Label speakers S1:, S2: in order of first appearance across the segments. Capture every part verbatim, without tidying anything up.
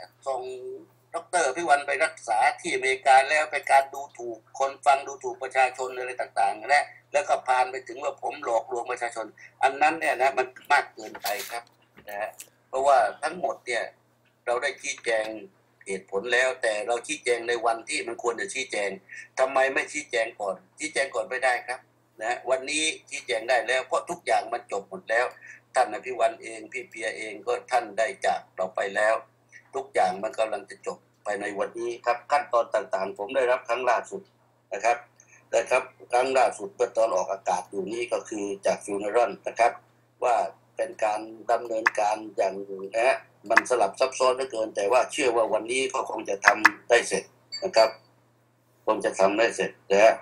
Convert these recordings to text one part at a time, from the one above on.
S1: ส่งดร.พิวันไปรักษาที่อเมริกาแล้วเป็นการดูถูกคนฟังดูถูกประชาชนอะไรต่างๆและแล้วก็พานไปถึงว่าผมหลอกลวงประชาชนอันนั้นเนี่ยนะมันมากเกินไปครับนะเพราะว่าทั้งหมดเนี่ยเราได้ชี้แจงเหตุผลแล้วแต่เราชี้แจงในวันที่มันควรจะชี้แจงทำไมไม่ชี้แจงก่อนชี้แจงก่อนไม่ได้ครับนะวันนี้ชี้แจงได้แล้วเพราะทุกอย่างมันจบหมดแล้วท่านอภิวันเองพี่เปียเองก็ท่านได้จากเราไปแล้วทุกอย่างมันกำลังจะจบไปในวันนี้ครับขั้นตอนต่างๆผมได้รับครั้งล่าสุดนะครับนะครับครั้งล่าสุดเมื่อตอนออกอากาศอยู่นี้ก็คือจากฟิวเนอรัลนะครับว่าเป็นการดำเนินการอย่างนะมันสลับซับซ้อนเหลือเกินแต่ว่าเชื่อว่าวันนี้ก็คงจะทำได้เสร็จนะครับคงจะทำได้เสร็จนะ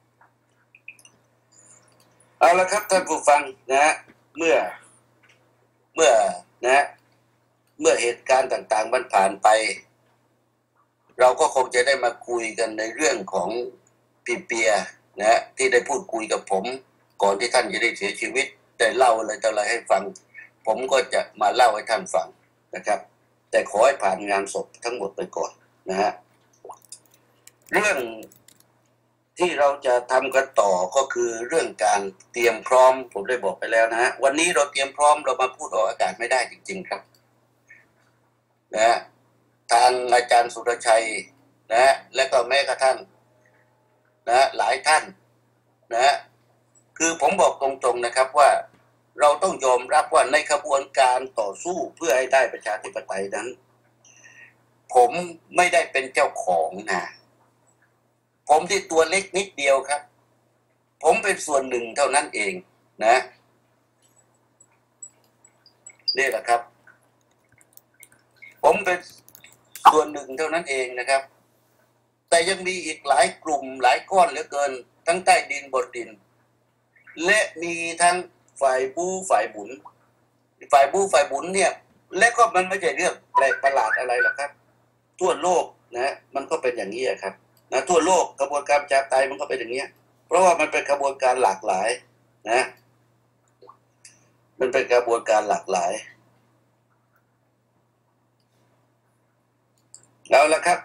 S1: เอาละครับท่านผู้ฟังนะเมื่อเมื่อนะเมื่อเหตุการณ์ต่างๆมันผ่านไปเราก็คงจะได้มาคุยกันในเรื่องของพี่เปียนะที่ได้พูดคุยกับผมก่อนที่ท่านจะได้เสียชีวิตได้เล่าอะไรต่ออะไรให้ฟังผมก็จะมาเล่าให้ท่านฟังนะครับแต่ขอให้ผ่านงานศพทั้งหมดไปก่อนนะฮะเรื่องที่เราจะทำกันต่อก็คือเรื่องการเตรียมพร้อมผมได้บอกไปแล้วนะฮะวันนี้เราเตรียมพร้อมเรามาพูดออกอากาศไม่ได้จริงๆครับนะทางอาจารย์สุรชัยนะและก็แม้กระทั่งนะหลายท่านนะคือผมบอกตรงๆนะครับว่าเราต้องยอมรับว่าในขบวนการต่อสู้เพื่อให้ได้ประชาธิปไตยนั้นผมไม่ได้เป็นเจ้าของนะผมที่ตัวเล็กนิดเดียวครับผมเป็นส่วนหนึ่งเท่านั้นเองนะนี่แหละครับผมเป็นส่วนหนึ่งเท่านั้นเองนะครับแต่ยังมีอีกหลายกลุ่มหลายก้อนเหลือเกินทั้งใต้ดินบนดินและมีทั้งฝ่ายบู๊ฝ่ายบุญฝ่ายบู๊ฝ่ายบุญเนี่ยและก็มันไม่ใช่เรื่องแปลกประหลาดอะไรหรอกครับทั่วโลกนะมันก็เป็นอย่างนี้ครับนะทั่วโลกกระบวนการประชาธิปไตยมันก็เป็นอย่างนี้เพราะว่ามันเป็นกระบวนการหลากหลายนะมันเป็นกระบวนการหลากหลายเอาละครับ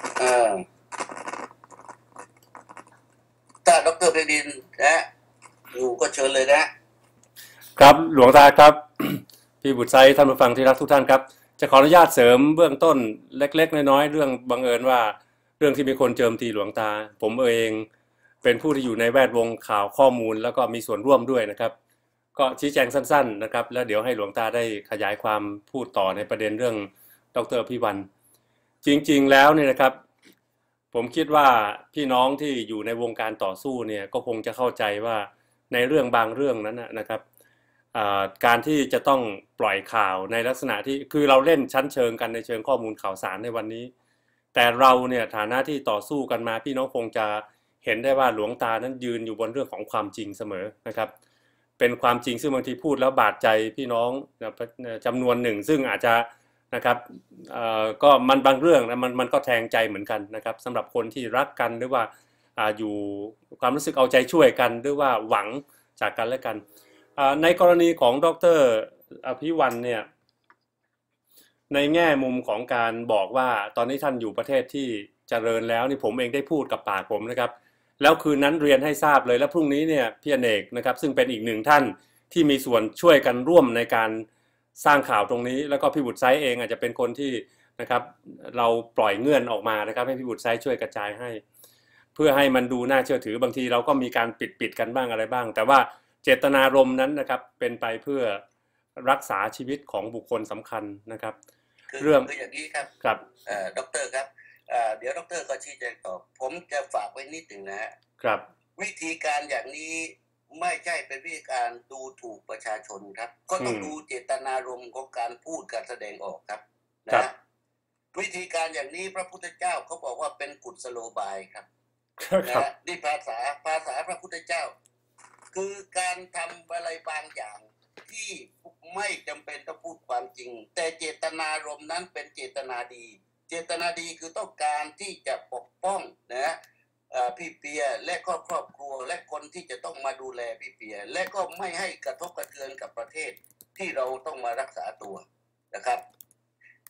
S1: ถ้าดร.เพดินนะอยู่ก็เชิญเลยนะครับ
S2: หลวงตาครับ พี่บุตรไซท่านผู้ฟังที่รักทุกท่านครับจะขออนุญาตเสริมเบื้องต้นเล็กๆน้อยๆเรื่องบังเอิญว่าเรื่องที่มีคนโจมตีหลวงตาผมเองเป็นผู้ที่อยู่ในแวดวงข่าวข้อมูลแล้วก็มีส่วนร่วมด้วยนะครับก็ชี้แจงสั้นๆนะครับแล้วเดี๋ยวให้หลวงตาได้ขยายความพูดต่อในประเด็นเรื่องดร.พิวันจริงๆแล้วเนี่ยนะครับผมคิดว่าพี่น้องที่อยู่ในวงการต่อสู้เนี่ยก็คงจะเข้าใจว่าในเรื่องบางเรื่องนั้นนะครับการที่จะต้องปล่อยข่าวในลักษณะที่คือเราเล่นชั้นเชิงกันในเชิงข้อมูลข่าวสารในวันนี้แต่เราเนี่ยฐานะที่ต่อสู้กันมาพี่น้องคงจะเห็นได้ว่าหลวงตานั้นยืนอยู่บนเรื่องของความจริงเสมอนะครับเป็นความจริงซึ่งบางทีพูดแล้วบาดใจพี่น้องจำนวนหนึ่งซึ่งอาจจะนะครับก็มันบางเรื่องนะมันมันก็แทงใจเหมือนกันนะครับสำหรับคนที่รักกันหรือว่าอยู่ความรู้สึกเอาใจช่วยกันหรือว่าหวังจากกันและกันในกรณีของดร.อภิวันเนี่ยในแง่มุมของการบอกว่าตอนนี้ท่านอยู่ประเทศที่เจริญแล้วนี่ผมเองได้พูดกับปากผมนะครับแล้วคืนนั้นเรียนให้ทราบเลยแล้วพรุ่งนี้เนี่ยพี่อเนกนะครับซึ่งเป็นอีกหนึ่งท่านที่มีส่วนช่วยกันร่วมในการสร้างข่าวตรงนี้แล้วก็พี่บุตรไซเองอาจจะเป็นคนที่นะครับเราปล่อยเงื่อนออกมานะครับให้พี่บุตรไซช่วยกระจายให้เพื่อให้มันดูน่าเชื่อถือบางทีเราก็มีการปิดปิดกันบ้างอะไรบ้างแต่ว่าเจตนารมณ์นั้นนะครับเป็นไปเพื่อรักษาชีวิตของบุคคลสำคัญนะครับ
S1: เรื่องคืออย่างนี้ครับ
S2: ครับ
S1: เอ่อดร.ครับเอ่อเดี๋ยวดร.ก็ชี้แจงต่อผมจะฝากไว้นิดหนึ่งนะฮะ
S2: ครับ
S1: วิธีการอย่างนี้ไม่ใช่เป็นวิธีการดูถูกประชาชนครับก็ต้องดูเจตนารมณ์ของการพูดการแสดงออกครับนะวิธีการอย่างนี้พระพุทธเจ้าเขาบอกว่าเป็นกุศโลบายครับนะนี่ภาษาภาษาพระพุทธเจ้าคือการทำอะไรบางอย่างที่ไม่จำเป็นต้องพูดความจริงแต่เจตนารมณ์นั้นเป็นเจตนาดีเจตนาดีคือต้องการที่จะปกป้องนะพี่เปียและก็ครอบครัวและคนที่จะต้องมาดูแลพี่เปียและก็ไม่ให้กระทบกระเทือนกับประเทศที่เราต้องมารักษาตัวนะครับ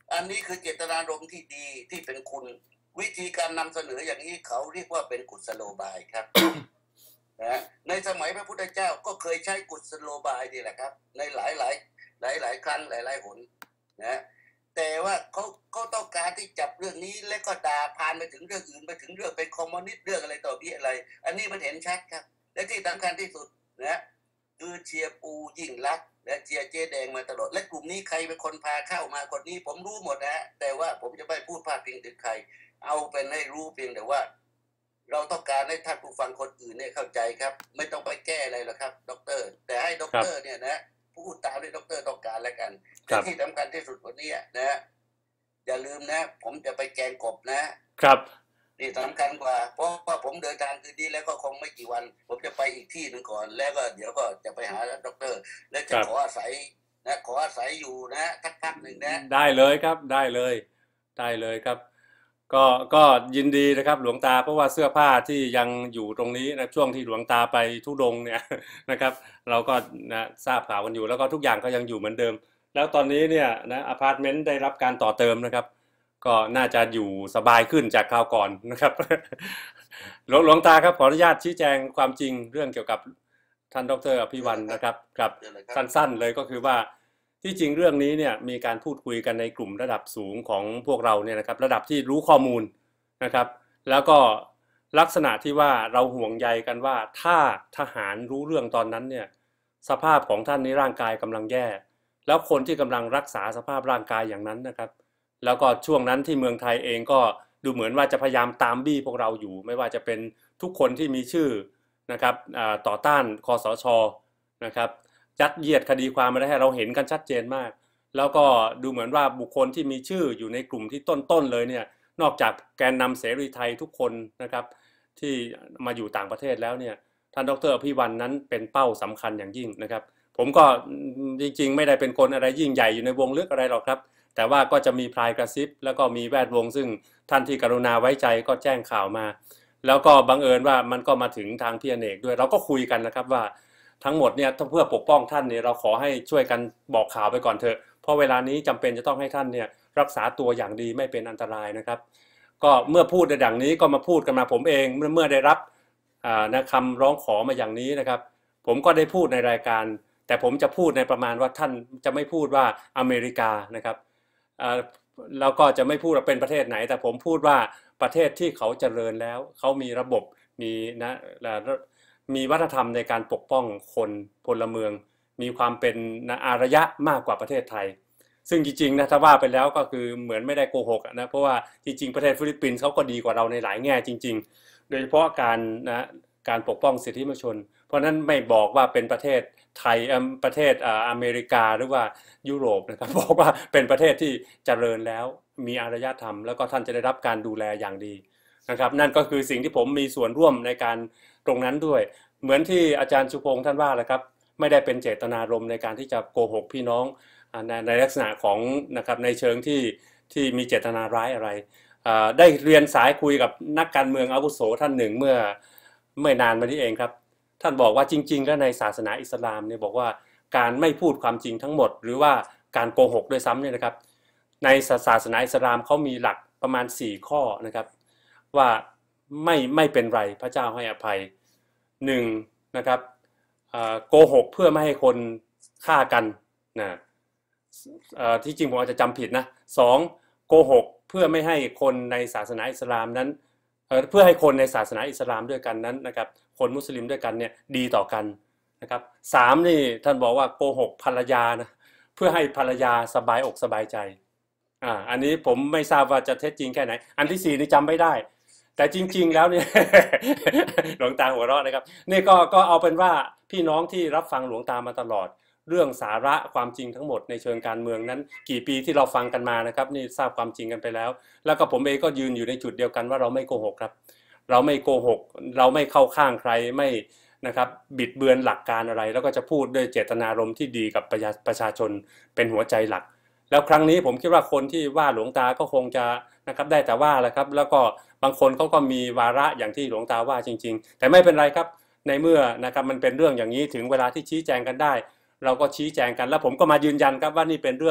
S1: อันนี้คือเจตนารมณ์ที่ดีที่เป็นคุณวิธีการนำเสนออย่างนี้เขาเรียกว่าเป็นกุศโลบายครับ นะในสมัยพระพุทธเจ้าก็เคยใช้กุศโลบายนี่แหละครับในหลายหลายหลายหลายครั้งหลายหลายหนนะแต่ว่าเขาเขาต้องการที่จับเรื่องนี้แล้วก็ด่าพานไปถึงเรื่องอื่นไปถึงเรื่องเป็นคอมมิวนิสต์เรื่องอะไรต่อพี่อะไร อันนี้มันเห็นชัดครับและที่สำคัญที่สุดนะคือเชียร์ปูยิ่งรักและเชียร์เจ๊แดงมาตลอดและกลุ่มนี้ใครเป็นคนพาเข้ามาคนนี้ผมรู้หมดนะแต่ว่าผมจะไม่พูดพาดพิงถึงใครเอาเป็นให้รู้เพียงแต่ว่าเราต้องการให้ท่านผู้ฟังคนอื่นเนี่ยเข้าใจครับไม่ต้องไปแก้อะไรหรอกครับด็อกเตอร์แต่ให้ด็อกเตอร์เนี่ยนะพูดตามที่ด็อกเตอร์ต้องการแล้วกันแต่ที่สำคัญที่สุดวันนี้นะอย่าลืมนะผมจะไปแกงกบนะครับนี่สำคัญกว่าเพราะว่าผมเดินทางคืนนี้แล้วก็คงไม่กี่วันผมจะไปอีกที่หนึ่งก่อนแล้วก็เดี๋ยวก็จะไปหาด็อกเตอร์และจะขออาศัยนะขออาศัยอยู่นะทักพักหนึ่งนะ
S2: ได้เลยครับได้เลยได้เลยครับก็ก็ยินดีนะครับหลวงตาเพราะว่าเสื้อผ้าที่ยังอยู่ตรงนี้นะช่วงที่หลวงตาไปทุดงเนี่ยนะครับเราก็นะทราบข่าวกันอยู่แล้วก็ทุกอย่างก็ยังอยู่เหมือนเดิมแล้วตอนนี้เนี่ยนะอพาร์ตเมนต์ได้รับการต่อเติมนะครับก็น่าจะอยู่สบายขึ้นจากคราวก่อนนะครับ หลวงหลวงตาครับขออนุญาตชี้แจงความจริงเรื่องเกี่ยวกับท่านดร.อภิวันนะครับครับสั้นๆเลยก็คือว่าที่จริงเรื่องนี้เนี่ยมีการพูดคุยกันในกลุ่มระดับสูงของพวกเราเนี่ยนะครับระดับที่รู้ข้อมูลนะครับแล้วก็ลักษณะที่ว่าเราห่วงใยกันว่าถ้าทหารรู้เรื่องตอนนั้นเนี่ยสภาพของท่านนี้ร่างกายกำลังแย่แล้วคนที่กำลังรักษาสภาพร่างกายอย่างนั้นนะครับแล้วก็ช่วงนั้นที่เมืองไทยเองก็ดูเหมือนว่าจะพยายามตามบี้พวกเราอยู่ไม่ว่าจะเป็นทุกคนที่มีชื่อนะครับต่อต้านคสช.นะครับยัดเยียดคดีความมาได้ให้เราเห็นกันชัดเจนมากแล้วก็ดูเหมือนว่าบุคคลที่มีชื่ออยู่ในกลุ่มที่ต้นๆเลยเนี่ยนอกจากแกนนำเสรีไทยทุกคนนะครับที่มาอยู่ต่างประเทศแล้วเนี่ยท่านดร.อภิวันนั้นเป็นเป้าสำคัญอย่างยิ่งนะครับผมก็จริงๆไม่ได้เป็นคนอะไรยิ่งใหญ่อยู่ในวงลึกอะไรหรอกครับแต่ว่าก็จะมีพลายกระซิบแล้วก็มีแวดวงซึ่งท่านที่กรุณาไว้ใจก็แจ้งข่าวมาแล้วก็บังเอิญว่ามันก็มาถึงทางพี่อเนกด้วยเราก็คุยกันนะครับว่าทั้งหมดเนี่ยถ้าเพื่อปกป้องท่านเนี่ยเราขอให้ช่วยกันบอกข่าวไปก่อนเถอะเพราะเวลานี้จำเป็นจะต้องให้ท่านเนี่ยรักษาตัวอย่างดีไม่เป็นอันตรายนะครับก็เมื่อพูดในดังนี้ก็มาพูดกันมาผมเองเมื่อเมื่อได้รับนะคำร้องขอมาอย่างนี้นะครับผมก็ได้พูดในรายการแต่ผมจะพูดในประมาณว่าท่านจะไม่พูดว่าอเมริกานะครับแล้วก็จะไม่พูดว่าเป็นประเทศไหนแต่ผมพูดว่าประเทศที่เขาเจริญแล้วเขามีระบบมีนะมีวัฒนธรรมในการปกป้องคนพลเมืองมีความเป็นอารยะมากกว่าประเทศไทยซึ่งจริงๆนะถ้าว่าไปแล้วก็คือเหมือนไม่ได้โกหกนะเพราะว่าจริงๆประเทศฟิลิปปินส์เขาก็ดีกว่าเราในหลายแง่จริงๆโดยเฉพาะการนะการปกป้องสิทธิมนุษยชนเพราะนั้นไม่บอกว่าเป็นประเทศไทยประเทศอเมริกาหรือว่ายุโรปนะครับบอกว่าเป็นประเทศที่เจริญแล้วมีอารยธรรมแล้วก็ท่านจะได้รับการดูแลอย่างดีนะครับนั่นก็คือสิ่งที่ผมมีส่วนร่วมในการตรงนั้นด้วยเหมือนที่อาจารย์ชุพงษ์ท่านว่าแหละครับไม่ได้เป็นเจตนารมณ์ในการที่จะโกหกพี่น้องในในลักษณะของนะครับในเชิงที่ที่มีเจตนาร้ายอะไรได้เรียนสายคุยกับนักการเมืองอาวุโสท่านหนึ่งเมื่อไม่นานมานี้เองครับท่านบอกว่าจริงๆแล้วในศาสนาอิสลามเนี่ยบอกว่าการไม่พูดความจริงทั้งหมดหรือว่าการโกหกด้วยซ้ำเนี่ยนะครับในศาสนาอิสลามเขามีหลักประมาณสี่ข้อนะครับว่าไม่ไม่เป็นไรพระเจ้าให้อภัยหนึ่งนะครับโกหกเพื่อไม่ให้คนฆ่ากันนะที่จริงผมอาจจะจำผิดนะสองโกหกเพื่อไม่ให้คนในศาสนาอิสลามนั้นเพื่อให้คนในศาสนาอิสลามด้วยกันนั้นนะครับคนมุสลิมด้วยกันเนี่ยดีต่อกันนะครับสามนี่ท่านบอกว่าโกหกภรรยานะเพื่อให้ภรรยาสบายอกสบายใจอ่าอันนี้ผมไม่ทราบว่าจะเท็จจริงแค่ไหนอันที่สี่นี่จำไม่ได้แต่จริงๆแล้วเนี่ย หลวงตาหัวเราะนะครับนี่ก็ก็เอาเป็นว่าพี่น้องที่รับฟังหลวงตามาตลอดเรื่องสาระความจริงทั้งหมดในเชิงการเมืองนั้นกี่ปีที่เราฟังกันมานะครับนี่ทราบความจริงกันไปแล้วแล้วก็ผมเองก็ยืนอยู่ในจุดเดียวกันว่าเราไม่โกหกครับเราไม่โกหกเราไม่เข้าข้างใครไม่นะครับบิดเบือนหลักการอะไรแล้วก็จะพูดด้วยเจตนารมณ์ที่ดีกับประชาประชาชนเป็นหัวใจหลักแล้วครั้งนี้ผมคิดว่าคนที่ว่าหลวงตาก็คงจะนะครับได้แต่ว่าแหละครับแล้วก็บางคนเขาก็มีวาระอย่างที่หลวงตาว่าจริงๆแต่ไม่เป็นไรครับในเมื่อนะครับมันเป็นเรื่องอย่างนี้ถึงเวลาที่ชี้แจงกันได้เราก็ชี้แจงกันแล้วผมก็มายืนยันครับว่านี่เป็นเรื่อง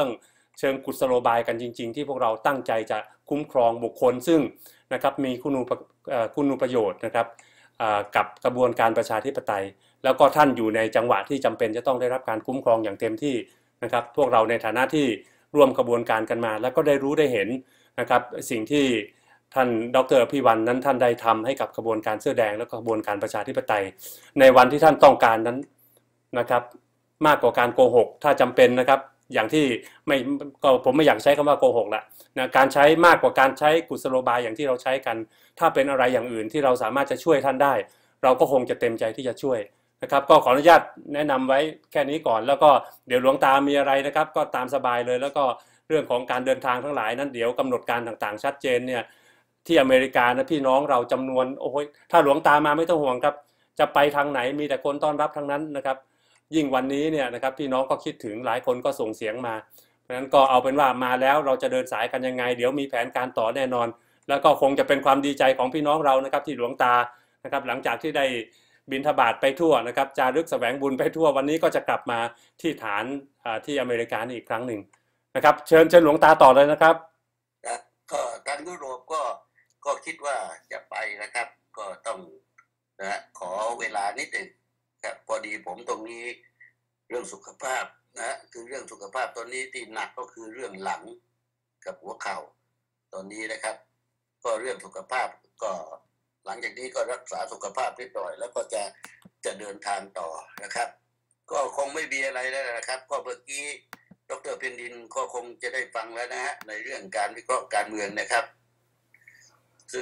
S2: เชิงกุศโลบายกันจริงๆที่พวกเราตั้งใจจะคุ้มครองบุคคลซึ่งนะครับมีคุณูปคุณูประโยชน์นะครับกับกระบวนการประชาธิปไตยแล้วก็ท่านอยู่ในจังหวะที่จำเป็นจะต้องได้รับการคุ้มครองอย่างเต็มที่นะครับพวกเราในฐานะที่ร่วมกระบวนการกันมาแล้วก็ได้รู้ได้เห็นนะครับสิ่งที่ท่านดร.พิวันนั้นท่านได้ทำให้กับกระบวนการเสื้อแดงและกระบวนการประชาธิปไตยในวันที่ท่านต้องการนั้นนะครับมากกว่าการโกหกถ้าจำเป็นนะครับอย่างที่ไม่ก็ผมไม่อยากใช้คำว่าโกหกละนะการใช้มากกว่าการใช้กุศโลบายอย่างที่เราใช้กันถ้าเป็นอะไรอย่างอื่นที่เราสามารถจะช่วยท่านได้เราก็คงจะเต็มใจที่จะช่วยนะครับก็ขออนุญาตแนะนำไว้แค่นี้ก่อนแล้วก็เดี๋ยวหลวงตามีอะไรนะครับก็ตามสบายเลยแล้วก็เรื่องของการเดินทางทั้งหลายนั้นเดี๋ยวกำหนดการต่างๆชัดเจนเนี่ยที่อเมริกานะพี่น้องเราจำนวนโอ้ยถ้าหลวงตามาไม่ต้องห่วงครับจะไปทางไหนมีแต่คนต้อนรับทั้งนั้นนะครับยิ่งวันนี้เนี่ยนะครับพี่น้องก็คิดถึงหลายคนก็ส่งเสียงมาเพราะฉะนั้นก็เอาเป็นว่ามาแล้วเราจะเดินสายกันยังไงเดี๋ยวมีแผนการต่อแน่นอนแล้วก็คงจะเป็นความดีใจของพี่น้องเรานะครับที่หลวงตานะครับหลังจากที่ได้บิณฑบาตไปทั่วนะครับจารึกแสวงบุญไปทั่ววันนี้ก็จะกลับมาที่ฐานที่อเมริกาอีกครั้งหนึ่งนะครับเชิญเชิญหลวงตาต่อเลยนะครับ
S1: ก็ทางยุโรปก็ก็คิดว่าจะไปนะครับก็ต้องนะขอเวลานิดหนึ่งครับพอดีผมตรงนี้เรื่องสุขภาพนะคือเรื่องสุขภาพตอนนี้ที่หนักก็คือเรื่องหลังกับหัวเข่าตอนนี้นะครับก็เรื่องสุขภาพก็หลังจากนี้ก็รักษาสุขภาพนิดหน่อยแล้วก็จะจะเดินทางต่อนะครับก็คงไม่มีอะไรแล้วนะครับก็เมื่อกี้ดร.เพ็ญดินก็คงจะได้ฟังแล้วนะฮะในเรื่องการวิเคราะห์การเมืองนะครับซึ่ง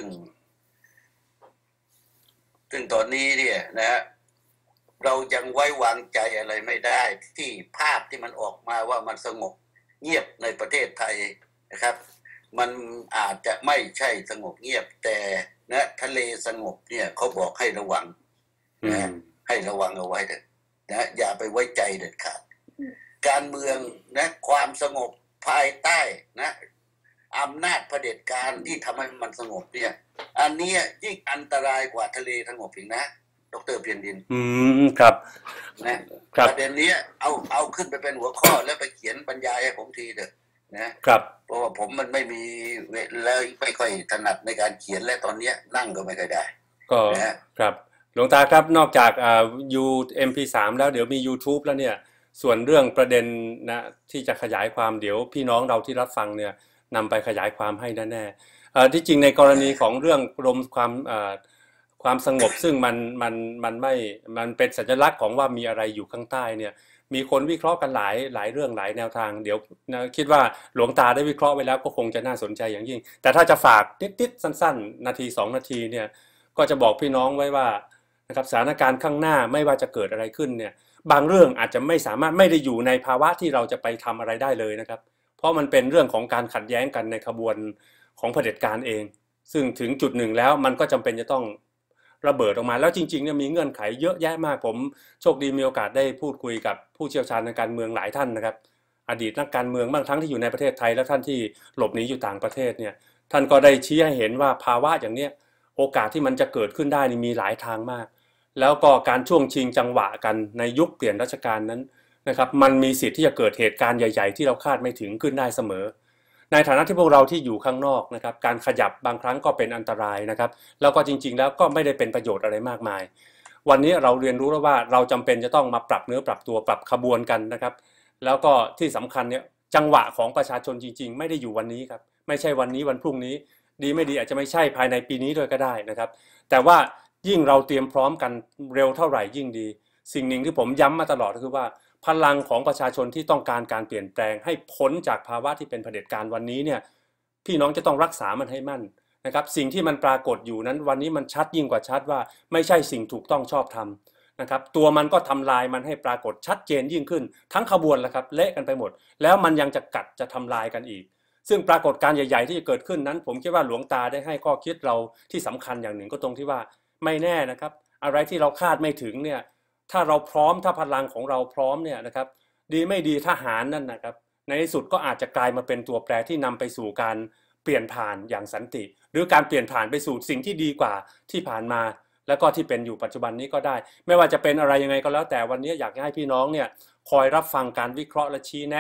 S1: ซึ่งตอนนี้เนี่ยนะฮะเรายังไว้วางใจอะไรไม่ได้ที่ภาพที่มันออกมาว่ามันสงบเงียบในประเทศไทยนะครับมันอาจจะไม่ใช่สงบเงียบแต่นะทะเลสงบเนี่ยเขาบอกให้ระวังนะให้ระวังเอาไว้เถอะนะอย่าไปไว้ใจเด็ดขาดการเมืองนะความสงบภายใต้นะอำนาจเผด็จการที่ทำให้มันสงบเนี่ยอันนี้ยิ่งอันตรายกว่าทะเลสงบอีกนะดร.เพียรดิน
S2: อืมครับ
S1: นะประเด็นนี้เอาเอาขึ้นไปเป็นหัวข้อแล้วไปเขียนบรรยายให้ผมทีเถอะนะครับเพราะว่าผมมันไม่มีแล้วไม่ค่อยถนัดในการเขียนและตอนนี้นั่งก็ไม่ค่อยได้
S2: ก็ครับหลวงตาครับนอกจากอ่า ยู เอ็ม พี สาม แล้วเดี๋ยวมี YouTube แล้วเนี่ยส่วนเรื่องประเด็นนะที่จะขยายความเดี๋ยวพี่น้องเราที่รับฟังเนี่ยนำไปขยายความให้แน่ๆเอ่อที่จริงในกรณีของเรื่องลมความเอ่อความสงบซึ่งมันมันมันไม่มันเป็นสัญลักษณ์ของว่ามีอะไรอยู่ข้างใต้เนี่ยมีคนวิเคราะห์กันหลายหลายเรื่องหลายแนวทางเดี๋ยวนะคิดว่าหลวงตาได้วิเคราะห์ไว้แล้วก็คงจะน่าสนใจอย่างยิ่งแต่ถ้าจะฝากติดๆสั้นๆนาทีสองนาทีเนี่ยก็จะบอกพี่น้องไว้ว่านะครับสถานการณ์ข้างหน้าไม่ว่าจะเกิดอะไรขึ้นเนี่ยบางเรื่องอาจจะไม่สามารถไม่ได้อยู่ในภาวะที่เราจะไปทำอะไรได้เลยนะครับเพราะมันเป็นเรื่องของการขัดแย้งกันในขบวนของเผด็จการเองซึ่งถึงจุดหนึ่งแล้วมันก็จำเป็นจะต้องระเบิดออกมาแล้วจริงๆเนี่ยมีเงื่อนไขเยอะแยะมากผมโชคดีมีโอกาสได้พูดคุยกับผู้เชี่ยวชาญในการเมืองหลายท่านนะครับอดีตนักการเมืองบ้างทั้งที่อยู่ในประเทศไทยและท่านที่หลบหนีอยู่ต่างประเทศเนี่ยท่านก็ได้ชี้ให้เห็นว่าภาวะอย่างเนี้ยโอกาสที่มันจะเกิดขึ้นได้นี่มีหลายทางมากแล้วก็การช่วงชิงจังหวะกันในยุคเปลี่ยนราชการนั้นนะครับมันมีสิทธิ์ที่จะเกิดเหตุการณ์ใหญ่ๆที่เราคาดไม่ถึงขึ้นได้เสมอในฐานะที่พวกเราที่อยู่ข้างนอกนะครับการขยับบางครั้งก็เป็นอันตรายนะครับแล้วก็จริงๆแล้วก็ไม่ได้เป็นประโยชน์อะไรมากมายวันนี้เราเรียนรู้แล้วว่าเราจำเป็นจะต้องมาปรับเนื้อปรับตัวปรับขบวนกันนะครับแล้วก็ที่สำคัญเนี่ยจังหวะของประชาชนจริงๆไม่ได้อยู่วันนี้ครับไม่ใช่วันนี้วันพรุ่งนี้ดีไม่ดีอาจจะไม่ใช่ภายในปีนี้ด้วยก็ได้นะครับแต่ว่ายิ่งเราเตรียมพร้อมกันเร็วเท่าไหร่ยิ่งดีสิ่งหนึ่งที่ผมย้ำมาตลอดก็คือว่าพลังของประชาชนที่ต้องการการเปลี่ยนแปลงให้พ้นจากภาวะที่เป็นเผด็จการวันนี้เนี่ยพี่น้องจะต้องรักษามันให้มั่นนะครับสิ่งที่มันปรากฏอยู่นั้นวันนี้มันชัดยิ่งกว่าชัดว่าไม่ใช่สิ่งถูกต้องชอบธรรมนะครับตัวมันก็ทำลายมันให้ปรากฏชัดเจนยิ่งขึ้นทั้งขบวนแหละครับเละกันไปหมดแล้วมันยังจะกัดจะทำลายกันอีกซึ่งปรากฏการณ์ใหญ่ๆที่จะเกิดขึ้นนั้นผมคิดว่าหลวงตาได้ให้ข้อคิดเราที่สำคัญอย่างหนึ่งก็ตรงที่ว่าไม่แน่นะครับอะไรที่เราคาดไม่ถึงเนี่ยถ้าเราพร้อมถ้าพลังของเราพร้อมเนี่ยนะครับดีไม่ดีทหารนั่นนะครับในที่สุดก็อาจจะกลายมาเป็นตัวแปรที่นำไปสู่การเปลี่ยนผ่านอย่างสันติหรือการเปลี่ยนผ่านไปสู่สิ่งที่ดีกว่าที่ผ่านมาแล้วก็ที่เป็นอยู่ปัจจุบันนี้ก็ได้ไม่ว่าจะเป็นอะไรยังไงก็แล้วแต่วันนี้อยากให้พี่น้องเนี่ยคอยรับฟังการวิเคราะห์และชี้แนะ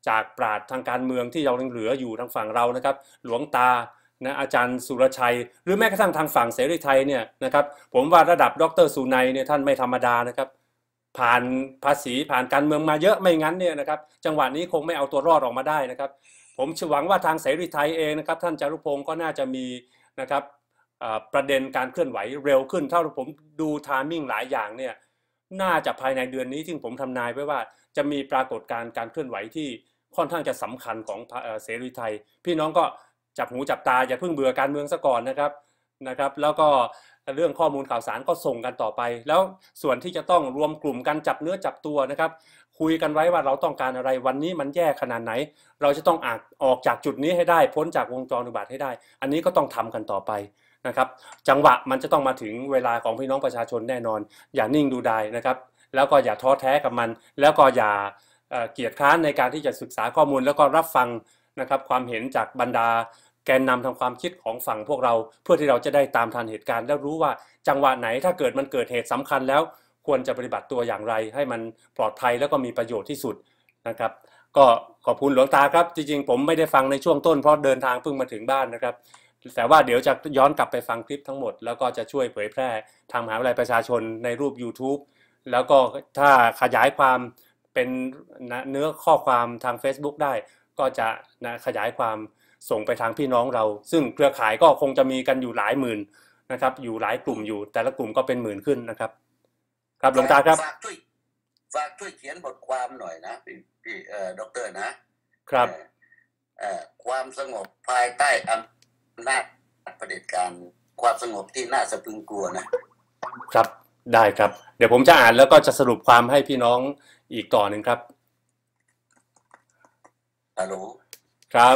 S2: จากปราชญ์ทางการเมืองที่เรายังเหลืออยู่ทางฝั่งเรานะครับหลวงตานะอาจารย์สุรชัยหรือแม้กระทั่งทางฝั่งเสรีไทยเนี่ยนะครับผมว่าระดับดร.สุนัยเนี่ยท่านไม่ธรรมดานะครับผ่านภาษีผ่านการเมืองมาเยอะไม่งั้นเนี่ยนะครับจังหวะนี้คงไม่เอาตัวรอดออกมาได้นะครับผมหวังว่าทางเสรีไทยเองนะครับท่านจารุพงศ์ก็น่าจะมีนะครับประเด็นการเคลื่อนไหวเร็วขึ้นเท่าที่ผมดูไทมิ่งหลายอย่างเนี่ยน่าจะภายในเดือนนี้ที่ผมทำนายไว้ว่าจะมีปรากฏการณ์การเคลื่อนไหวที่ค่อนข้างจะสำคัญของเสรีไทยพี่น้องก็จับหูจับตาอย่าเพิ่งเบื่อการเมืองซะก่อนนะครับนะครับแล้วก็เรื่องข้อมูลข่าวสารก็ส่งกันต่อไปแล้วส่วนที่จะต้องรวมกลุ่มกันจับเนื้อจับตัวนะครับคุยกันไว้ว่าเราต้องการอะไรวันนี้มันแย่ขนาดไหนเราจะต้องออกจากจุดนี้ให้ได้พ้นจากวงจรอุบาทให้ได้อันนี้ก็ต้องทำกันต่อไปนะครับจังหวะมันจะต้องมาถึงเวลาของพี่น้องประชาชนแน่นอนอย่านิ่งดูดายนะครับแล้วก็อย่าท้อแท้กับมันแล้วก็อย่าเกียจคร้านในการที่จะศึกษาข้อมูลแล้วก็รับฟังนะครับความเห็นจากบรรดาแกนนำทางความคิดของฝั่งพวกเราเพื่อที่เราจะได้ตามทันเหตุการณ์แล้วรู้ว่าจังหวะไหนถ้าเกิดมันเกิดเหตุสำคัญแล้วควรจะปฏิบัติตัวอย่างไรให้มันปลอดภัยแล้วก็มีประโยชน์ที่สุดนะครับก็ขอบคุณหลวงตาครับจริงๆผมไม่ได้ฟังในช่วงต้นเพราะเดินทางเพิ่งมาถึงบ้านนะครับแต่ว่าเดี๋ยวจะย้อนกลับไปฟังคลิปทั้งหมดแล้วก็จะช่วยเผยแพร่ทางมหาวิทยาลัยประชาชนในรูป YouTube แล้วก็ถ้าขยายความเป็นเนื้อข้อความทาง Facebook ได้ก็จะนะขยายความส่งไปทางพี่น้องเราซึ่งเครือข่ายก็คงจะมีกันอยู่หลายหมื่นนะครับอยู่หลายกลุ่มอยู่แต่ละกลุ่มก็เป็นหมื่นขึ้นนะครับครับหลวงตาครับ
S1: ฝากช่วยฝากช่วยเขียนบทความหน่อยนะพี่พี่เอ่อด็อกเตอร์นะครับเอ่อความสงบภายใต้อำนาจเผด็จการความสงบที่น่าสะพรึงกลัวนะครับ
S2: ได้ครับเดี๋ยวผมจะอ่านแล้วก็จะสรุปความให้พี่น้องอีกต่อหนึ่งครับ
S1: ฮัลโหล
S2: ครับ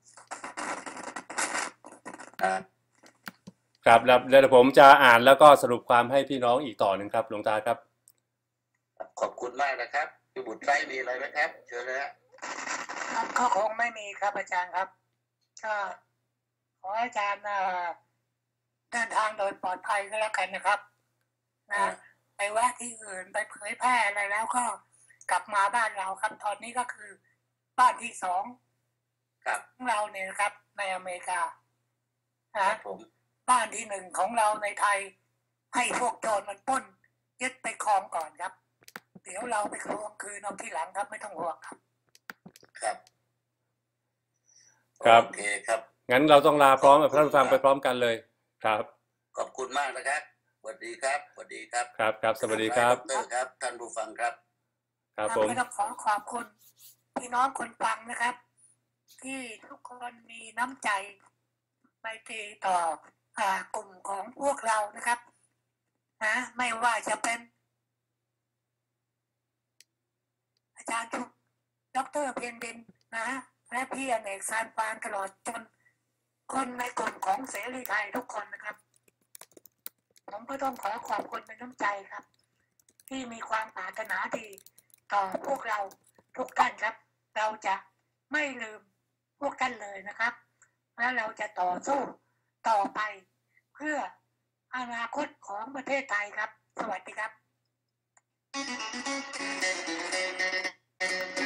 S2: ครับแล้วเดี๋ยวผมจะอ่านแล้วก็สรุปความให้พี่น้องอีกต่อหนึ่งครับหลวงตาครับ
S1: ขอบคุณมากนะครับพี่บุตรไส้มีอะไรไหมครับเชิญเลย
S3: ครับก็คงไม่มีครับอาจารย์ครับก็ขออาจารย์เดินทางโดยปลอดภัยก็แล้วกันนะครับนะไปแวะที่อื่นไปเผยแพร่อะไรแล้วก็กลับมาบ้านเราครับตอนนี้ก็คือบ้านที่สองของเราเนี่ยนะครับในอเมริกานะบ้านที่หนึ่งของเราในไทยให้พวกโจรมันปล้นยึดไปครองก่อนครับเดี๋ยวเราไปทวงคืนเอาที่หลังครับไม่ต้องห่วงครับ
S1: ครับ
S2: ครับ
S1: โอเคครับ
S2: งั้นเราต้องลาพร้อมกับท่านผู้ฟังไปพร้อมกันเลยครับ
S1: ขอบคุณมากนะครับสวัสดีครับสวัสดีครับ
S2: ครับครับสวัสดีครับ
S1: ครับท่านผู้ฟังครับ
S2: ครับผม
S3: ก็ต้องขอขอบคุณพี่น้องคนฟังนะครับที่ทุกคนมีน้ำใจไมตรีต่อกลุ่มของพวกเรานะครับนะไม่ว่าจะเป็นอาจารย์ทุกดร.เพียรดินนะและพี่อเนกสารปานตลอดจนคนในกลุ่มของเสรีไทยทุกคนนะครับผมก็ต้องขอขอบคุณเป็นน้ำใจครับที่มีความปรารถนาดีต่อพวกเราทุกท่านครับเราจะไม่ลืมพวกท่านเลยนะครับและเราจะต่อสู้ต่อไปเพื่ออนาคตของประเทศไทยครับสวัสดีครับ